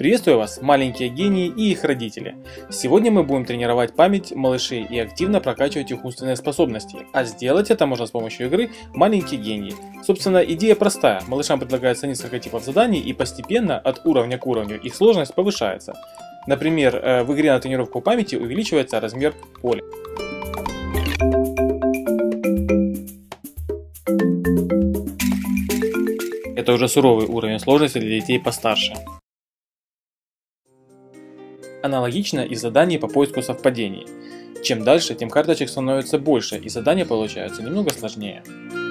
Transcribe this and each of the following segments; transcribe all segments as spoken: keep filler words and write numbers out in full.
Приветствую вас, маленькие гении и их родители. Сегодня мы будем тренировать память малышей и активно прокачивать их умственные способности. А сделать это можно с помощью игры «Маленькие гении». Собственно, идея простая. Малышам предлагается несколько типов заданий, и постепенно от уровня к уровню их сложность повышается. Например, в игре на тренировку памяти увеличивается размер поля. Это уже суровый уровень сложности для детей постарше. Аналогично и заданий по поиску совпадений. Чем дальше, тем карточек становится больше, и задания получаются немного сложнее.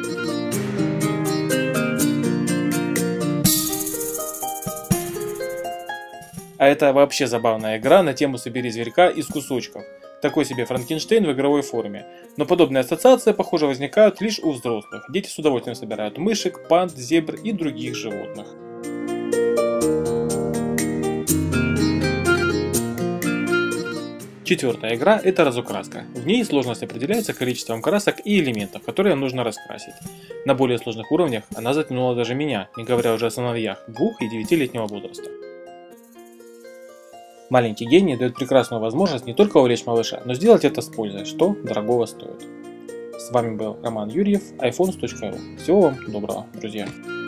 А это вообще забавная игра на тему «Собери зверька из кусочков». Такой себе Франкенштейн в игровой форме. Но подобные ассоциации, похоже, возникают лишь у взрослых. Дети с удовольствием собирают мышек, панд, зебр и других животных. Четвертая игра – это разукраска. В ней сложность определяется количеством красок и элементов, которые нужно раскрасить. На более сложных уровнях она затянула даже меня, не говоря уже о сыновьях двух- и девятилетнего возраста. Маленький гений дает прекрасную возможность не только увлечь малыша, но сделать это с пользой, что дорогого стоит. С вами был Роман Юрьев, айфонс точка ру. Всего вам доброго, друзья!